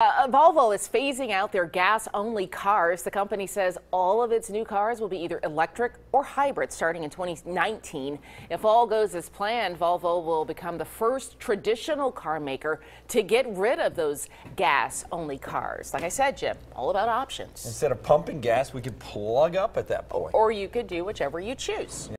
Volvo is phasing out their gas-only cars. The company says all of its new cars will be either electric or hybrid starting in 2019. If all goes as planned, Volvo will become the first traditional car maker to get rid of those gas-only cars. Like I said, Jim, all about options. Instead of pumping gas, we could plug up at that point. Or you could do whichever you choose.